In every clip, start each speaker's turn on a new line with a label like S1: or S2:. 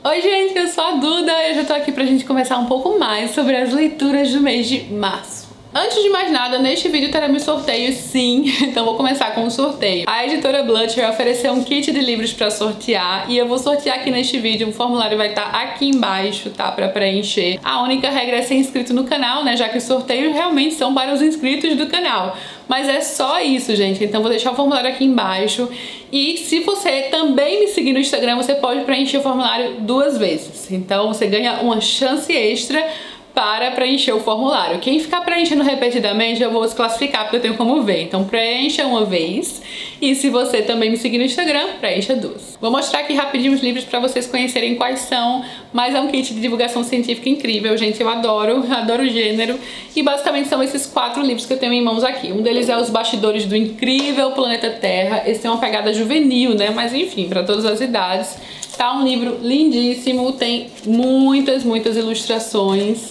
S1: Oi gente, eu sou a Duda e eu já tô aqui pra gente conversar um pouco mais sobre as leituras do mês de março. Antes de mais nada, neste vídeo teremos sorteios sim, então vou começar com o sorteio. A editora Blucher ofereceu um kit de livros pra sortear e eu vou sortear aqui neste vídeo. O formulário vai estar aqui embaixo, tá? Pra preencher. A única regra é ser inscrito no canal, né? Já que os sorteios realmente são para os inscritos do canal. Mas é só isso, gente. Então vou deixar o formulário aqui embaixo. E se você também me seguir no Instagram, você pode preencher o formulário 2 vezes. Então você ganha uma chance extra para preencher o formulário. Quem ficar preenchendo repetidamente, eu vou desclassificar, porque eu tenho como ver. Então preencha uma vez. E se você também me seguir no Instagram, preencha 2. Vou mostrar aqui rapidinho os livros para vocês conhecerem quais são. Mas é um kit de divulgação científica incrível, gente. Eu adoro o gênero. E basicamente são esses 4 livros que eu tenho em mãos aqui. Um deles é Os Bastidores do Incrível Planeta Terra. Esse tem uma pegada juvenil, né? Mas enfim, para todas as idades. Tá um livro lindíssimo, tem muitas ilustrações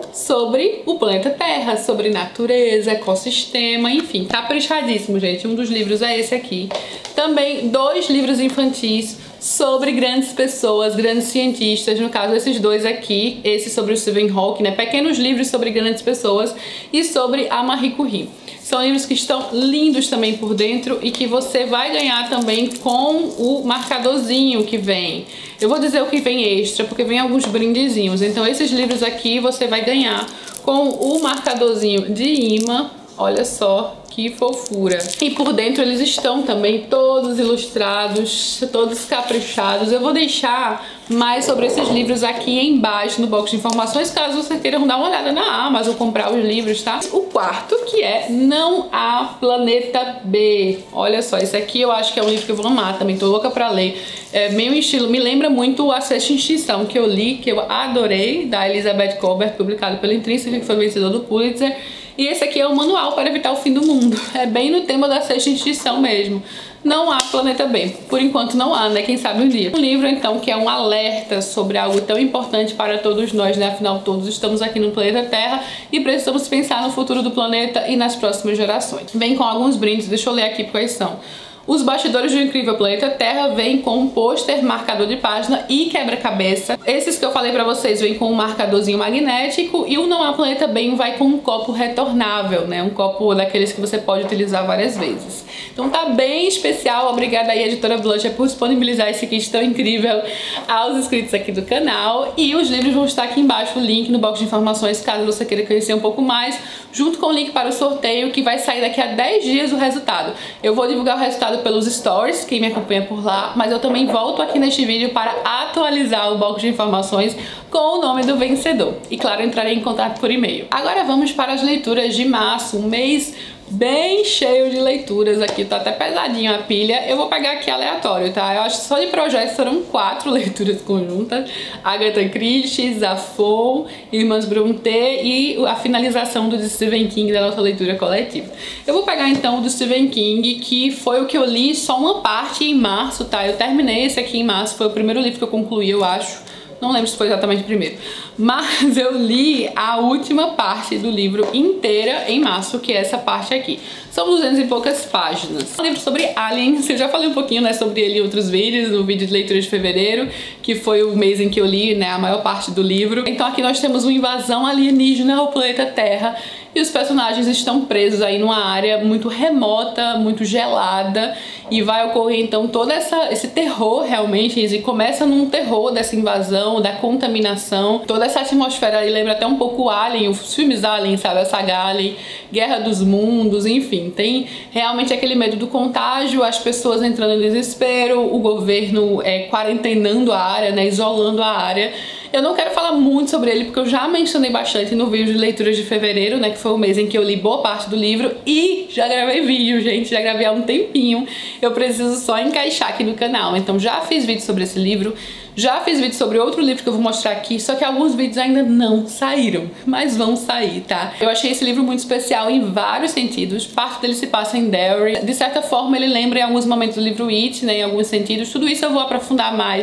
S1: sobre o planeta Terra, sobre natureza, ecossistema, enfim, caprichadíssimo, gente. Um dos livros é esse aqui. Também 2 livros infantis sobre grandes pessoas, grandes cientistas, no caso esses 2 aqui, esse sobre o Stephen Hawking, né? Pequenos livros sobre grandes pessoas e sobre a Marie Curie. São livros que estão lindos também por dentro e que você vai ganhar também com o marcadorzinho que vem. Eu vou dizer o que vem extra, porque vem alguns brindezinhos. Então esses livros aqui você vai ganhar com o marcadorzinho de imã. Olha só que fofura. E por dentro eles estão também todos ilustrados, todos caprichados. Eu vou deixar mais sobre esses livros aqui embaixo no box de informações, caso você queira dar uma olhada na Amazon, comprar os livros, tá? O quarto, que é Não Há Planeta B. Olha só, esse aqui eu acho que é um livro que eu vou amar também, tô louca pra ler. É meio estilo, me lembra muito A Sexta Extinção, que eu li, que eu adorei, da Elizabeth Kolbert, publicado pela Intrínseca, que foi vencedor do Pulitzer. E esse aqui é o manual para evitar o fim do mundo. É bem no tema da sexta extinção mesmo. Não há planeta B. Por enquanto não há, né? Quem sabe um dia. Um livro, então, que é um alerta sobre algo tão importante para todos nós, né? Afinal, todos estamos aqui no planeta Terra e precisamos pensar no futuro do planeta e nas próximas gerações. Vem com alguns brindes, deixa eu ler aqui quais são. Os Bastidores do Incrível Planeta Terra vem com um pôster, marcador de página e quebra-cabeça. Esses que eu falei pra vocês vêm com um marcadorzinho magnético e o Não Há Planeta B vai com um copo retornável, né? Um copo daqueles que você pode utilizar várias vezes. Então tá bem especial. Obrigada aí, editora Blucher, por disponibilizar esse kit tão incrível aos inscritos aqui do canal. E os livros vão estar aqui embaixo, o link no box de informações, caso você queira conhecer um pouco mais, junto com o link para o sorteio, que vai sair daqui a 10 dias o resultado. Eu vou divulgar o resultado pelos stories, quem me acompanha por lá, mas eu também volto aqui neste vídeo para atualizar o box de informações com o nome do vencedor. E claro, entrarei em contato por e-mail. Agora vamos para as leituras de março, um mês bem cheio de leituras aqui, tá até pesadinho a pilha. Eu vou pegar aqui aleatório, tá? Eu acho que só de projetos foram 4 leituras conjuntas. Agatha Christie, Zafon, Irmãs Brontë e a finalização do Stephen King da nossa leitura coletiva. Eu vou pegar então o do Stephen King, que foi o que eu li só uma parte em março, tá? Eu terminei esse aqui em março, foi o primeiro livro que eu concluí, eu acho. Não lembro se foi exatamente o primeiro, mas eu li a última parte do livro inteira em março, que é essa parte aqui. São 200 e poucas páginas. É um livro sobre aliens, eu já falei um pouquinho, né, sobre ele em outros vídeos, no vídeo de leitura de fevereiro, que foi o mês em que eu li, né, a maior parte do livro. Então aqui nós temos uma invasão alienígena ao planeta Terra e os personagens estão presos aí numa área muito remota, muito gelada, e vai ocorrer então todo esse terror realmente, e começa num terror dessa invasão, da contaminação, toda essa atmosfera aí lembra até um pouco Alien, os filmes Alien, sabe, a saga Alien, Guerra dos Mundos, enfim, tem realmente aquele medo do contágio, as pessoas entrando em desespero, o governo quarentenando a área, né, isolando a área. Eu não quero falar muito sobre ele porque eu já mencionei bastante no vídeo de leituras de fevereiro, né, que foi o mês em que eu li boa parte do livro, e já gravei vídeo, gente, já gravei há um tempinho. Eu preciso só encaixar aqui no canal. Então já fiz vídeo sobre esse livro, já fiz vídeo sobre outro livro que eu vou mostrar aqui, só que alguns vídeos ainda não saíram, mas vão sair, tá? Eu achei esse livro muito especial em vários sentidos. Parte dele se passa em Derry. De certa forma ele lembra em alguns momentos do livro It, né, em alguns sentidos. Tudo isso eu vou aprofundar mais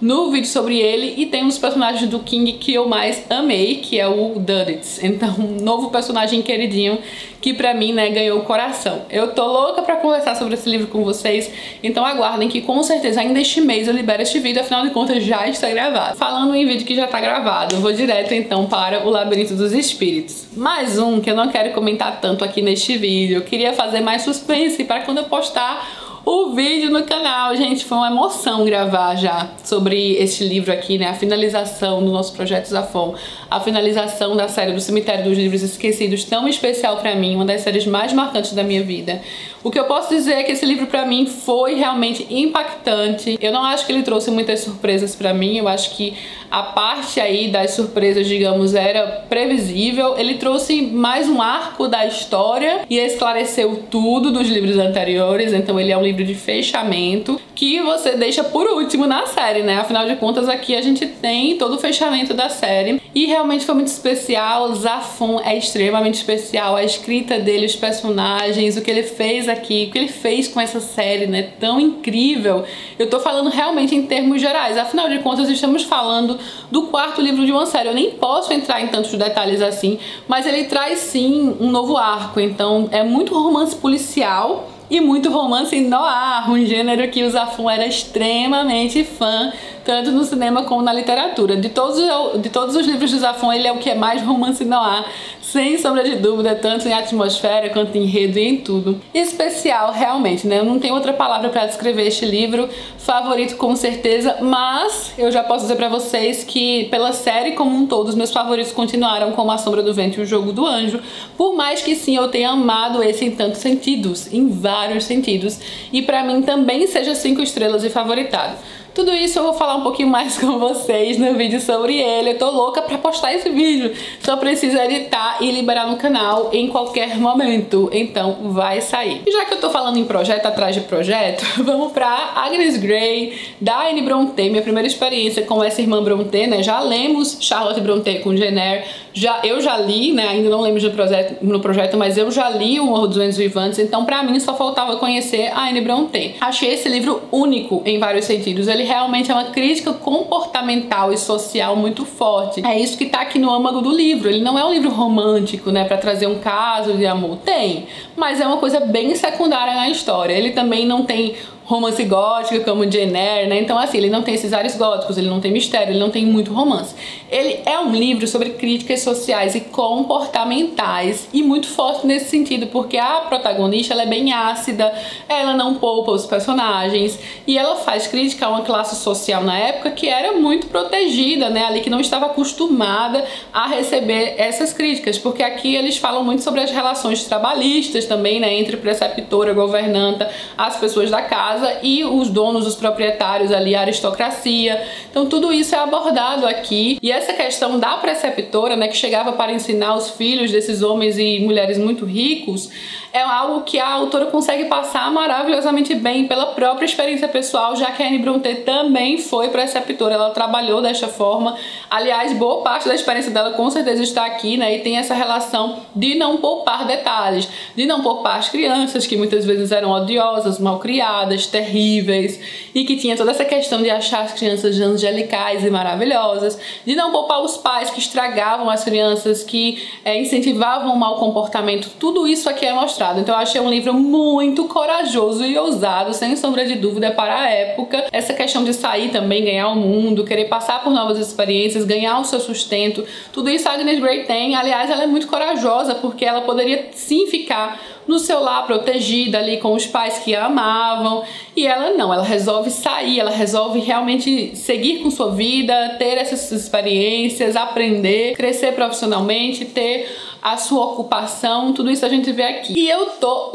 S1: no vídeo sobre ele, e tem um dos personagens do King que eu mais amei, que é o Duddits. Então, um novo personagem queridinho que pra mim, né, ganhou o coração. Eu tô louca pra conversar sobre esse livro com vocês, então aguardem que com certeza ainda este mês eu libero este vídeo, afinal de contas já está gravado. Falando em vídeo que já tá gravado, eu vou direto então para o Labirinto dos Espíritos. Mais um que eu não quero comentar tanto aqui neste vídeo, eu queria fazer mais suspense para quando eu postar o vídeo no canal. Gente, foi uma emoção gravar já sobre este livro aqui, né? A finalização do nosso projeto Zafon, a finalização da série do Cemitério dos Livros Esquecidos, tão especial pra mim, uma das séries mais marcantes da minha vida. O que eu posso dizer é que esse livro pra mim foi realmente impactante. Eu não acho que ele trouxe muitas surpresas pra mim, eu acho que a parte aí das surpresas, digamos, era previsível. Ele trouxe mais um arco da história e esclareceu tudo dos livros anteriores, então ele é um livro de fechamento que você deixa por último na série, né? Afinal de contas, aqui a gente tem todo o fechamento da série e realmente foi muito especial. Zafon é extremamente especial, a escrita dele, os personagens, o que ele fez aqui, o que ele fez com essa série, né? Tão incrível. Eu tô falando realmente em termos gerais, afinal de contas estamos falando do quarto livro de uma série. Eu nem posso entrar em tantos detalhes assim, mas ele traz sim um novo arco, então é muito romance policial e muito romance noir, um gênero que o Zafon era extremamente fã, tanto no cinema como na literatura. De todos os livros do Zafon, ele é o que é mais romance noir, sem sombra de dúvida, tanto em atmosfera quanto em enredo e em tudo. Especial, realmente, né? Eu não tenho outra palavra para descrever este livro. Favorito, com certeza, mas eu já posso dizer para vocês que, pela série como um todo, os meus favoritos continuaram como A Sombra do Vento e O Jogo do Anjo, por mais que sim, eu tenha amado esse em tantos sentidos, em vários sentidos, e pra mim também seja 5 estrelas e favoritado. Tudo isso eu vou falar um pouquinho mais com vocês no vídeo sobre ele. Eu tô louca pra postar esse vídeo, só preciso editar e liberar no canal em qualquer momento, então vai sair. E já que eu tô falando em projeto atrás de projeto, vamos pra Agnes Grey, da Anne Brontë, minha primeira experiência com essa irmã Brontë, né? Já lemos Charlotte Brontë com Jane Eyre, eu já li, né? Ainda não lembro no projeto, mas eu já li O Morro dos Ventos Vivantes, então pra mim só faltava conhecer a Anne Brontë. Achei esse livro único em vários sentidos. Ele realmente é uma crítica comportamental e social muito forte. É isso que tá aqui no âmago do livro. Ele não é um livro romântico, né, pra trazer um caso de amor. Tem, mas é uma coisa bem secundária na história. Ele também não tem romance gótico como Jane Eyre, né? Então assim, ele não tem esses ares góticos, ele não tem mistério, ele não tem muito romance. Ele é um livro sobre críticas sociais e comportamentais e muito forte nesse sentido, porque a protagonista, ela é bem ácida, ela não poupa os personagens e ela faz crítica a uma classe social na época que era muito protegida, né? Ali que não estava acostumada a receber essas críticas, porque aqui eles falam muito sobre as relações trabalhistas também, né? Entre preceptora, governanta, as pessoas da casa e os donos, os proprietários ali, a aristocracia. Então tudo isso é abordado aqui. E essa questão da preceptora, né, que chegava para ensinar os filhos desses homens e mulheres muito ricos, é algo que a autora consegue passar maravilhosamente bem pela própria experiência pessoal, já que a Anne Brontë também foi preceptora, ela trabalhou desta forma. Aliás, boa parte da experiência dela com certeza está aqui, né, e tem essa relação de não poupar detalhes, de não poupar as crianças, que muitas vezes eram odiosas, malcriadas, terríveis, e que tinha toda essa questão de achar as crianças angelicais e maravilhosas, de não poupar os pais que estragavam as crianças, que incentivavam o mau comportamento. Tudo isso aqui é mostrado. Então eu achei um livro muito corajoso e ousado, sem sombra de dúvida, para a época. Essa questão de sair também, ganhar o mundo, querer passar por novas experiências, ganhar o seu sustento, tudo isso a Agnes Grey tem. Aliás, ela é muito corajosa, porque ela poderia sim ficar no seu lar protegida ali com os pais que a amavam, e ela não, ela resolve sair, ela resolve realmente seguir com sua vida, ter essas experiências, aprender, crescer profissionalmente, ter a sua ocupação, tudo isso a gente vê aqui. E eu tô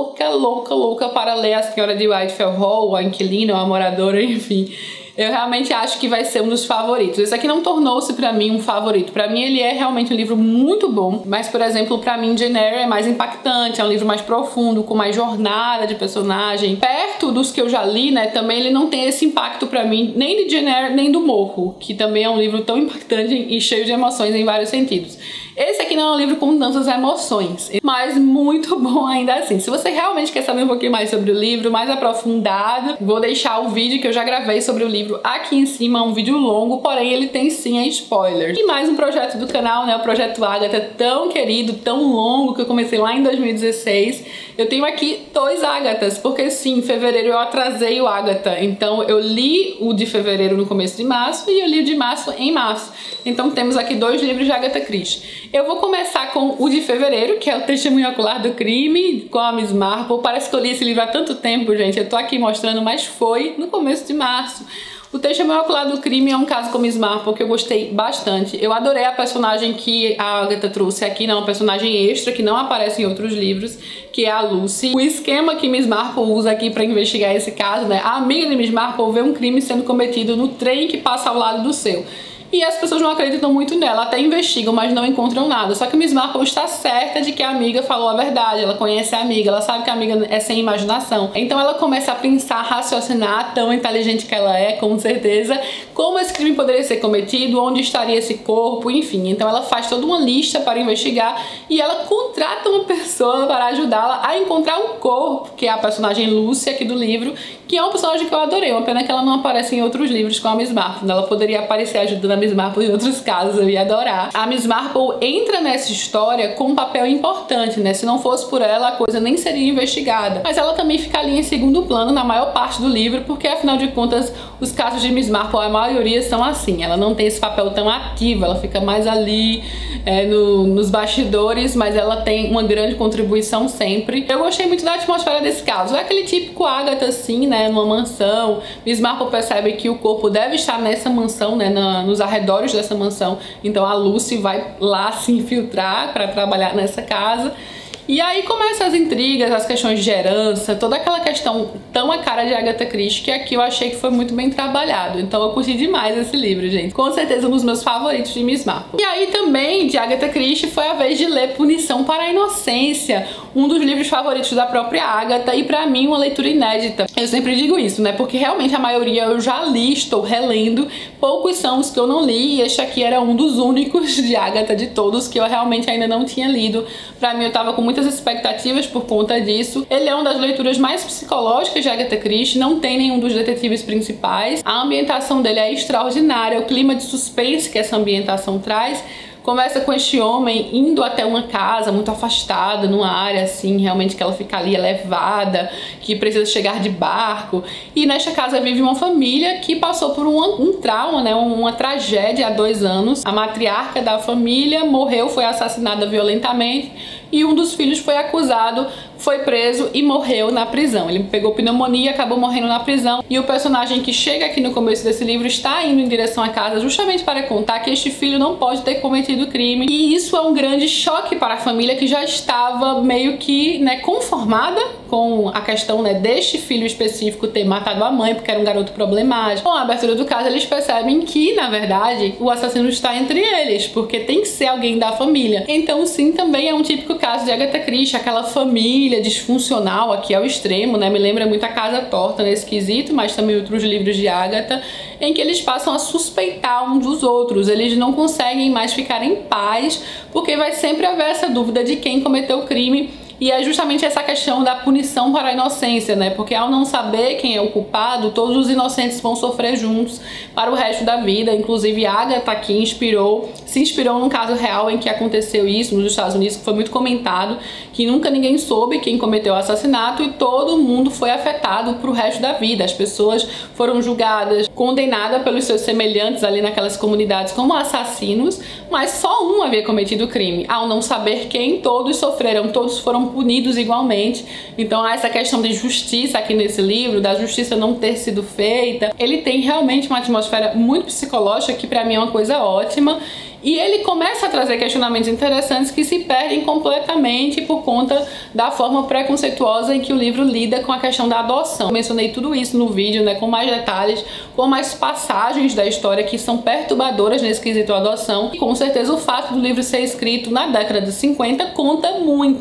S1: louca para ler A Senhora de Whitefell Hall, a inquilina, ou a moradora, enfim. Eu realmente acho que vai ser um dos favoritos. Esse aqui não tornou-se pra mim um favorito. Pra mim ele é realmente um livro muito bom, mas, por exemplo, pra mim Jane Eyre é mais impactante, é um livro mais profundo, com mais jornada de personagem. Perto perto dos que eu já li, né, também ele não tem esse impacto pra mim, nem de Jane Eyre, nem do Morro, que também é um livro tão impactante e cheio de emoções em vários sentidos. Esse aqui não é um livro com tantas emoções, mas muito bom ainda assim. Se você realmente quer saber um pouquinho mais sobre o livro, mais aprofundado, vou deixar o vídeo que eu já gravei sobre o livro aqui em cima, um vídeo longo, porém ele tem sim spoilers. E mais um projeto do canal, né, o Projeto Agatha, tão querido, tão longo, que eu comecei lá em 2016. Eu tenho aqui 2 Agathas, porque sim, em fevereiro eu atrasei o Agatha, então eu li o de fevereiro no começo de março e eu li o de março em março. Então temos aqui 2 livros de Agatha Christie. Eu vou começar com o de fevereiro, que é o Testemunho Ocular do Crime, com a Miss Marple. Parece que eu li esse livro há tanto tempo, gente, eu tô aqui mostrando, mas foi no começo de março. O Testemunho Ocular do Crime é um caso com Miss Marple que eu gostei bastante. Eu adorei a personagem que a Agatha trouxe aqui, né? Uma personagem extra que não aparece em outros livros, que é a Lucy. O esquema que Miss Marple usa aqui pra investigar esse caso, né? A amiga de Miss Marple vê um crime sendo cometido no trem que passa ao lado do seu. E as pessoas não acreditam muito nela, até investigam, mas não encontram nada. Só que Miss Marple está certa de que a amiga falou a verdade, ela conhece a amiga, ela sabe que a amiga é sem imaginação. Então ela começa a pensar, raciocinar, tão inteligente que ela é, com certeza, como esse crime poderia ser cometido, onde estaria esse corpo, enfim. Então ela faz toda uma lista para investigar e ela contrata uma pessoa para ajudá-la a encontrar o corpo, que é a personagem Lucy aqui do livro, que é uma personagem que eu adorei. Uma pena que ela não aparece em outros livros com a Miss Marple. Ela poderia aparecer ajudando a Miss Marple em outros casos, eu ia adorar. A Miss Marple entra nessa história com um papel importante, né? Se não fosse por ela, a coisa nem seria investigada. Mas ela também fica ali em segundo plano na maior parte do livro, porque afinal de contas, os casos de Miss Marple, a maioria são assim. Ela não tem esse papel tão ativo, ela fica mais ali nos bastidores, mas ela tem uma grande contribuição sempre. Eu gostei muito da atmosfera desse caso. É aquele típico Agatha, assim, né? Numa mansão. Miss Marple percebe que o corpo deve estar nessa mansão, né? Nos arredores dessa mansão. Então a Lucy vai lá se infiltrar para trabalhar nessa casa. E aí começam as intrigas, as questões de herança, toda aquela questão tão a cara de Agatha Christie, que aqui eu achei que foi muito bem trabalhado. Então eu curti demais esse livro, gente. Com certeza um dos meus favoritos de Miss Marple. E aí também, de Agatha Christie, foi a vez de ler Punição para a Inocência, um dos livros favoritos da própria Agatha e pra mim uma leitura inédita. Eu sempre digo isso, né? Porque realmente a maioria eu já li, estou relendo. Poucos são os que eu não li e este aqui era um dos únicos de Agatha, de todos, que eu realmente ainda não tinha lido. Pra mim eu tava com muitas expectativas por conta disso. Ele é uma das leituras mais psicológicas de Agatha Christie, não tem nenhum dos detetives principais. A ambientação dele é extraordinária, o clima de suspense que essa ambientação traz. Começa com este homem indo até uma casa muito afastada, numa área assim, realmente que ela fica ali elevada, que precisa chegar de barco. E nesta casa vive uma família que passou por um trauma, né, uma tragédia há 2 anos. A matriarca da família morreu, foi assassinada violentamente e um dos filhos foi acusado, foi preso e morreu na prisão. Ele pegou pneumonia e acabou morrendo na prisão. E o personagem que chega aqui no começo desse livro está indo em direção à casa justamente para contar que este filho não pode ter cometido crime. E isso é um grande choque para a família, que já estava meio que, né, conformada com a questão, né, deste filho específico ter matado a mãe porque era um garoto problemático. Com a abertura do caso, eles percebem que, na verdade, o assassino está entre eles, porque tem que ser alguém da família. Então, sim, também é um típico caso de Agatha Christie, aquela família disfuncional aqui ao extremo, né? Me lembra muito A Casa Torta nesse quesito, mas também outros livros de Agatha, em que eles passam a suspeitar uns dos outros. Eles não conseguem mais ficar em paz, porque vai sempre haver essa dúvida de quem cometeu o crime. E é justamente essa questão da punição para a inocência, né? Porque ao não saber quem é o culpado, todos os inocentes vão sofrer juntos para o resto da vida. Inclusive, Agatha aqui se inspirou num caso real em que aconteceu isso nos Estados Unidos, que foi muito comentado, que nunca ninguém soube quem cometeu o assassinato e todo mundo foi afetado para o resto da vida. As pessoas foram julgadas, condenadas pelos seus semelhantes ali naquelas comunidades como assassinos, mas só um havia cometido o crime. Ao não saber quem, todos sofreram, todos foram punidos igualmente. Então há essa questão de justiça aqui nesse livro, da justiça não ter sido feita. Ele tem realmente uma atmosfera muito psicológica, que pra mim é uma coisa ótima. E ele começa a trazer questionamentos interessantes que se perdem completamente por conta da forma preconceituosa em que o livro lida com a questão da adoção. Eu mencionei tudo isso no vídeo, né, com mais detalhes, com mais passagens da história que são perturbadoras nesse quesito adoção. E com certeza o fato do livro ser escrito na década de 50 conta muito.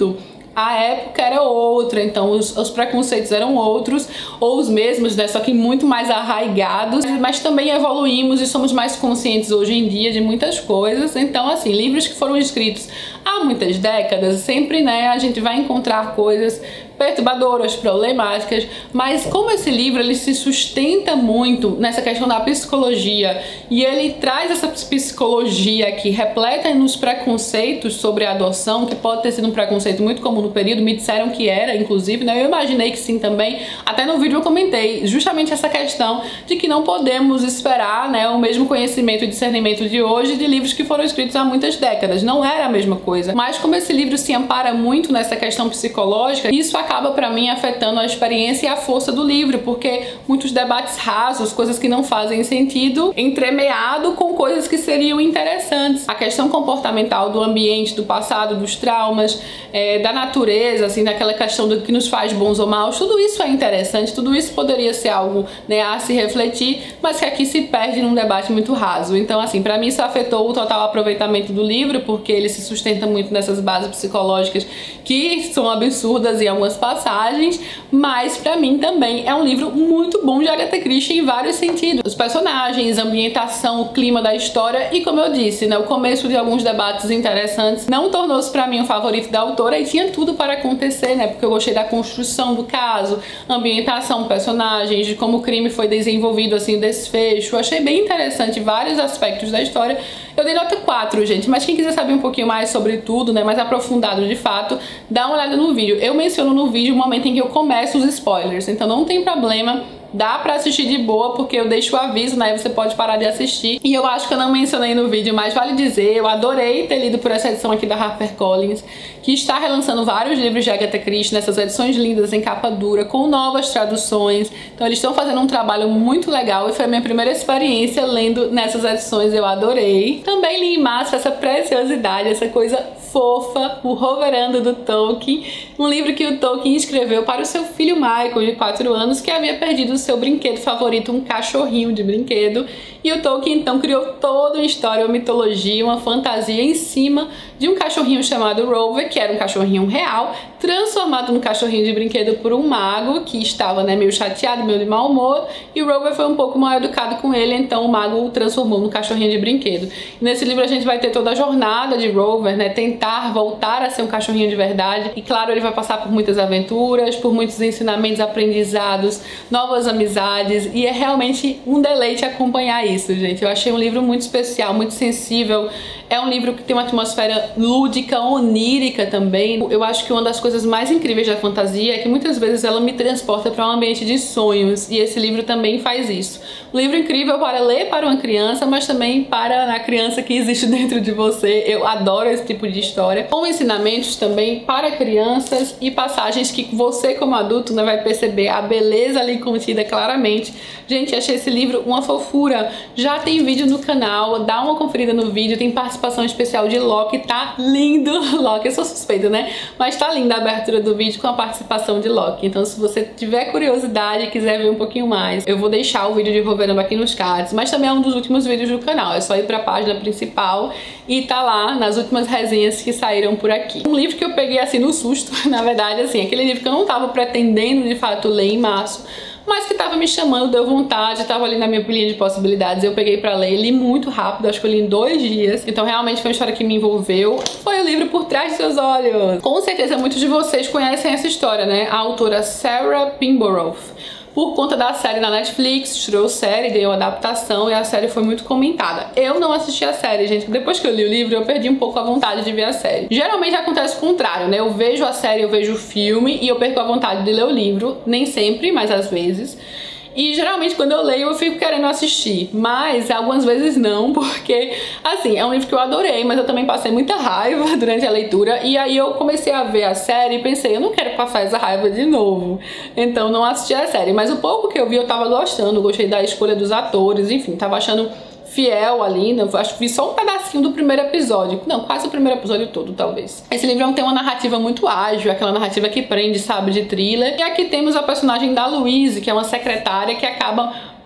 S1: a época era outra, então os preconceitos eram outros, ou os mesmos, né, só que muito mais arraigados, mas também evoluímos e somos mais conscientes hoje em dia de muitas coisas. Então, assim, livros que foram escritos há muitas décadas, sempre, né, a gente vai encontrar coisas perturbadoras, problemáticas, mas como esse livro ele se sustenta muito nessa questão da psicologia e ele traz essa psicologia aqui repleta nos preconceitos sobre a adoção, que pode ter sido um preconceito muito comum no período, me disseram que era, inclusive, né? Eu imaginei que sim também, até no vídeo eu comentei justamente essa questão de que não podemos esperar, né, o mesmo conhecimento e discernimento de hoje de livros que foram escritos há muitas décadas, não era a mesma coisa, mas como esse livro se ampara muito nessa questão psicológica, isso acaba para mim afetando a experiência e a força do livro, porque muitos debates rasos, coisas que não fazem sentido, entremeado com coisas que seriam interessantes. A questão comportamental do ambiente, do passado, dos traumas, da natureza, assim, daquela questão do que nos faz bons ou maus, tudo isso é interessante, tudo isso poderia ser algo, né, a se refletir, mas que aqui se perde num debate muito raso. Então, assim, para mim isso afetou o total aproveitamento do livro, porque ele se sustenta muito nessas bases psicológicas que são absurdas em algumas passagens, mas pra mim também é um livro muito bom de Agatha Christie em vários sentidos. Os personagens, a ambientação, o clima da história e, como eu disse, né, o começo de alguns debates interessantes não tornou-se pra mim um favorito da autora e tinha tudo para acontecer, né, porque eu gostei da construção do caso, ambientação, personagens, de como o crime foi desenvolvido, assim, o desfecho. Eu achei bem interessante vários aspectos da história. Eu dei nota 4, gente, mas quem quiser saber um pouquinho mais sobre tudo, né, mais aprofundado de fato, dá uma olhada no vídeo. Eu menciono no vídeo o momento em que eu começo os spoilers, então não tem problema, dá pra assistir de boa, porque eu deixo o aviso, né, você pode parar de assistir. E eu acho que eu não mencionei no vídeo, mas vale dizer, eu adorei ter lido por essa edição aqui da HarperCollins, que está relançando vários livros de Agatha Christie nessas edições lindas em capa dura, com novas traduções. Então eles estão fazendo um trabalho muito legal e foi a minha primeira experiência lendo nessas edições, eu adorei. Também li em massa essa preciosidade, essa coisa fofa, o Roverando do Tolkien, um livro que o Tolkien escreveu para o seu filho Michael, de 4 anos, que havia perdido o seu brinquedo favorito, um cachorrinho de brinquedo, e o Tolkien então criou toda uma história, uma mitologia, uma fantasia em cima de um cachorrinho chamado Rover, que era um cachorrinho real, transformado no cachorrinho de brinquedo por um mago, que estava, né, meio chateado, meio de mau humor, e o Rover foi um pouco mal educado com ele, então o mago o transformou no cachorrinho de brinquedo. E nesse livro a gente vai ter toda a jornada de Rover, né, tentar voltar a ser um cachorrinho de verdade, e claro, ele vai passar por muitas aventuras, por muitos ensinamentos, aprendizados, novas amizades, e é realmente um deleite acompanhar isso, gente. Eu achei um livro muito especial, muito sensível. É um livro que tem uma atmosfera lúdica, onírica também. Eu acho que uma das coisas mais incríveis da fantasia é que muitas vezes ela me transporta para um ambiente de sonhos, e esse livro também faz isso. Um livro incrível para ler para uma criança, mas também para a criança que existe dentro de você. Eu adoro esse tipo de história. Com ensinamentos também para crianças e passagens que você como adulto, né, vai perceber a beleza ali contida claramente. Gente, achei esse livro uma fofura. Já tem vídeo no canal, dá uma conferida no vídeo, tem participação especial de Loki, tá lindo. Loki, eu sou suspeita, né? Mas tá linda a abertura do vídeo com a participação de Loki. Então se você tiver curiosidade e quiser ver um pouquinho mais, eu vou deixar o vídeo de Roverando aqui nos cards, mas também é um dos últimos vídeos do canal. É só ir pra página principal e tá lá nas últimas resenhas que saíram por aqui. Um livro que eu peguei assim no susto, na verdade, assim, aquele livro que eu não tava pretendendo de fato ler em março, mas que tava me chamando, deu vontade, tava ali na minha pilha de possibilidades, eu peguei pra ler, li muito rápido, acho que eu li em 2 dias, então realmente foi uma história que me envolveu. Foi o livro Por Trás de Seus Olhos. Com certeza muitos de vocês conhecem essa história, né? A autora Sarah Pinborough. Por conta da série na Netflix, tirou série, ganhou adaptação e a série foi muito comentada. Eu não assisti a série, gente. Depois que eu li o livro, eu perdi um pouco a vontade de ver a série. Geralmente acontece o contrário, né? Eu vejo a série, eu vejo o filme e eu perco a vontade de ler o livro. Nem sempre, mas às vezes. E geralmente quando eu leio eu fico querendo assistir, mas algumas vezes não, porque assim, é um livro que eu adorei, mas eu também passei muita raiva durante a leitura, e aí eu comecei a ver a série e pensei, eu não quero passar essa raiva de novo, então não assisti a série. Mas o pouco que eu vi eu tava gostando, gostei da escolha dos atores, enfim, tava achando fiel ali, né? Acho que vi só um pedacinho do primeiro episódio. Não, quase o primeiro episódio todo, talvez. Esse livro tem uma narrativa muito ágil, aquela narrativa que prende, sabe, de thriller. E aqui temos a personagem da Louise, que é uma secretária que acaba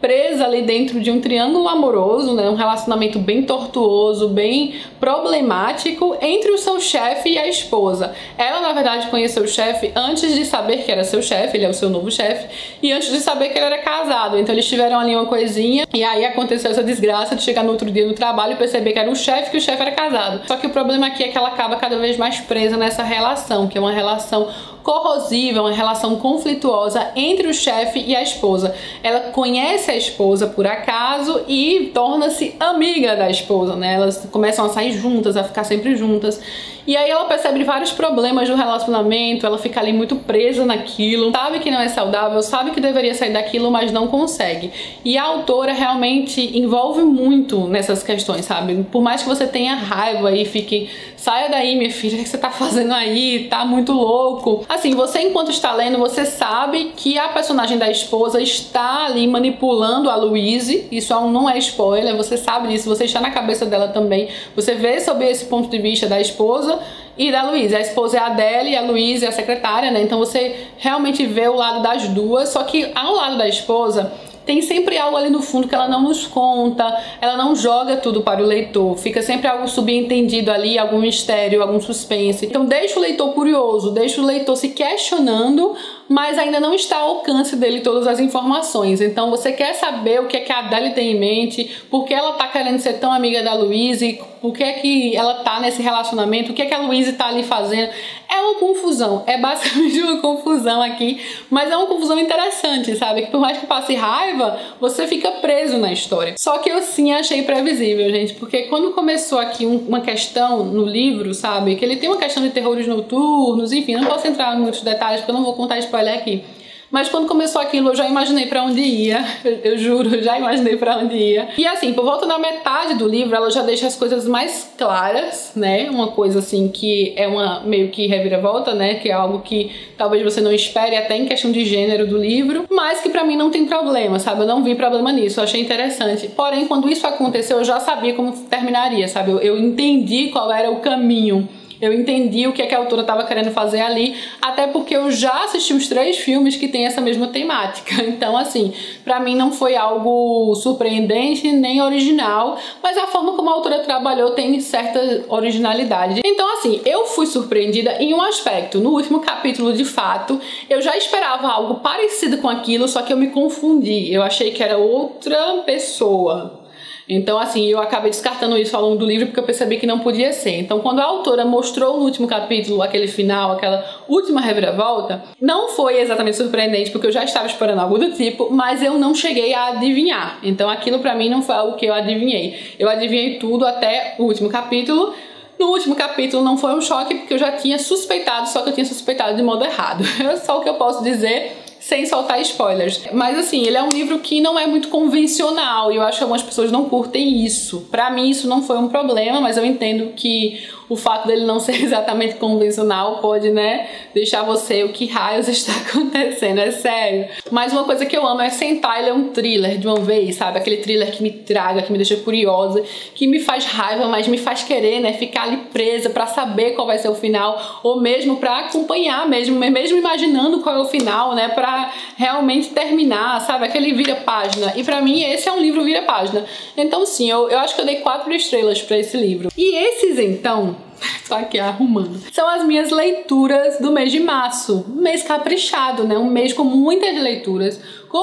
S1: presa ali dentro de um triângulo amoroso, né, um relacionamento bem tortuoso, bem problemático entre o seu chefe e a esposa. Ela, na verdade, conheceu o chefe antes de saber que era seu chefe, ele é o seu novo chefe, e antes de saber que ele era casado. Então eles tiveram ali uma coisinha, e aí aconteceu essa desgraça de chegar no outro dia no trabalho e perceber que era o chefe, que o chefe era casado. Só que o problema aqui é que ela acaba cada vez mais presa nessa relação, que é uma relação corrosiva, uma relação conflituosa entre o chefe e a esposa. Ela conhece a esposa por acaso e torna-se amiga da esposa, né? Elas começam a sair juntas, a ficar sempre juntas. E aí ela percebe vários problemas do relacionamento, ela fica ali muito presa naquilo, sabe que não é saudável, sabe que deveria sair daquilo, mas não consegue. E a autora realmente envolve muito nessas questões, sabe? Por mais que você tenha raiva e fique, saia daí, minha filha, o que você tá fazendo aí? Tá muito louco. Assim, você enquanto está lendo, você sabe que a personagem da esposa está ali manipulando a Louise, isso não é spoiler, você sabe disso, você está na cabeça dela também, você vê sob esse ponto de vista da esposa e da Louise. A esposa é a Adele e a Louise é a secretária, né? Então você realmente vê o lado das duas, só que ao lado da esposa tem sempre algo ali no fundo que ela não nos conta, ela não joga tudo para o leitor, fica sempre algo subentendido ali, algum mistério, algum suspense. Então deixa o leitor curioso, deixa o leitor se questionando, mas ainda não está ao alcance dele todas as informações. Então você quer saber o que é que a Adele tem em mente, por que ela tá querendo ser tão amiga da Louise, por que é que ela tá nesse relacionamento, o que é que a Louise tá ali fazendo. É uma confusão, é basicamente uma confusão aqui, mas é uma confusão interessante, sabe? Que por mais que passe raiva, você fica preso na história. Só que eu sim achei previsível, gente, porque quando começou aqui uma questão no livro, sabe? Que ele tem uma questão de terrores noturnos, enfim, não posso entrar em muitos detalhes porque eu não vou contar spoiler aqui. Mas quando começou aquilo, eu já imaginei pra onde ia. Eu juro, já imaginei pra onde ia. E assim, por volta da metade do livro, ela já deixa as coisas mais claras, né? Uma coisa assim que é uma meio que reviravolta, né? Que é algo que talvez você não espere até em questão de gênero do livro. Mas que pra mim não tem problema, sabe? Eu não vi problema nisso, eu achei interessante. Porém, quando isso aconteceu, eu já sabia como terminaria, sabe? Eu entendi qual era o caminho. Eu entendi o que é que a autora estava querendo fazer ali, até porque eu já assisti os 3 filmes que tem essa mesma temática. Então, assim, pra mim não foi algo surpreendente nem original, mas a forma como a autora trabalhou tem certa originalidade. Então, assim, eu fui surpreendida em um aspecto. No último capítulo, de fato, eu já esperava algo parecido com aquilo, só que eu me confundi. Eu achei que era outra pessoa. Então, assim, eu acabei descartando isso ao longo do livro porque eu percebi que não podia ser. Então, quando a autora mostrou no último capítulo aquele final, aquela última reviravolta, não foi exatamente surpreendente porque eu já estava esperando algo do tipo, mas eu não cheguei a adivinhar. Então, aquilo pra mim não foi algo que eu adivinhei. Eu adivinhei tudo até o último capítulo. No último capítulo não foi um choque porque eu já tinha suspeitado, só que eu tinha suspeitado de modo errado. É só o que eu posso dizer sem soltar spoilers. Mas assim, ele é um livro que não é muito convencional e eu acho que algumas pessoas não curtem isso. Pra mim isso não foi um problema, mas eu entendo que o fato dele não ser exatamente convencional pode, né, deixar você, o que raios está acontecendo, é sério. Mas uma coisa que eu amo é sentar e ler um thriller de uma vez, sabe? Aquele thriller que me traga, que me deixa curiosa, que me faz raiva, mas me faz querer, né, ficar ali presa pra saber qual vai ser o final, ou mesmo pra acompanhar mesmo imaginando qual é o final, né, pra realmente terminar, sabe? Aquele vira-página. E pra mim esse é um livro vira-página. Então sim, eu acho que eu dei 4 estrelas pra esse livro. E esses então, só aqui arrumando, são as minhas leituras do mês de março. Um mês caprichado, né? Um mês com muitas leituras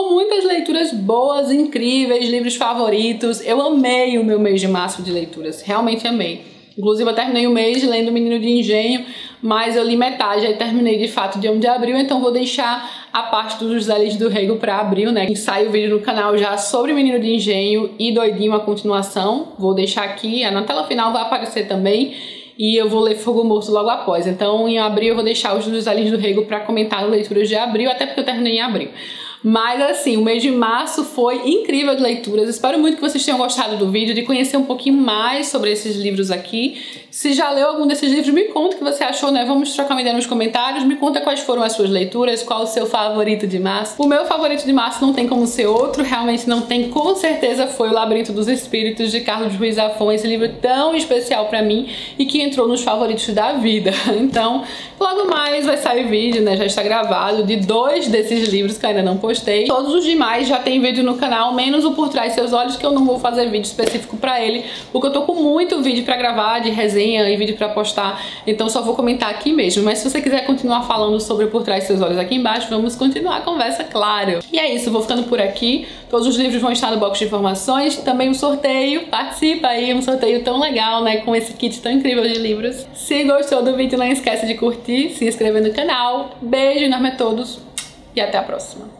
S1: boas, incríveis, livros favoritos. Eu amei o meu mês de março de leituras, realmente amei. Inclusive eu terminei o mês lendo O Menino de Engenho, mas eu li metade, aí terminei de fato dia 1 de abril, então vou deixar a parte dos José Liz do Rego pra abril, né? Sai o vídeo no canal já sobre O Menino de Engenho e Doidinho, a continuação. Vou deixar aqui, na tela final vai aparecer também. E eu vou ler Fogo Morto logo após. Então em abril eu vou deixar os José Liz do Rego pra comentar leituras de abril, até porque eu terminei em abril. Mas assim, o mês de março foi incrível de leituras. Espero muito que vocês tenham gostado do vídeo, de conhecer um pouquinho mais sobre esses livros aqui. Se já leu algum desses livros, me conta o que você achou, né? Vamos trocar uma ideia nos comentários. Me conta quais foram as suas leituras, qual o seu favorito de março. O meu favorito de março não tem como ser outro, realmente não tem, com certeza foi O Labirinto dos Espíritos, de Carlos Ruiz Zafón, esse livro tão especial pra mim e que entrou nos favoritos da vida. Então, logo mais vai sair vídeo, né? Já está gravado, de 2 desses livros que eu ainda não postei. gostei. Todos os demais já tem vídeo no canal, menos o Por Trás Seus Olhos, que eu não vou fazer vídeo específico pra ele, porque eu tô com muito vídeo pra gravar, de resenha e vídeo pra postar, então só vou comentar aqui mesmo. Mas se você quiser continuar falando sobre Por Trás Seus Olhos aqui embaixo, vamos continuar a conversa, claro. E é isso, vou ficando por aqui. Todos os livros vão estar no box de informações, também um sorteio, participa aí, um sorteio tão legal, né, com esse kit tão incrível de livros. Se gostou do vídeo, não esquece de curtir, se inscrever no canal. Beijo enorme a todos e até a próxima.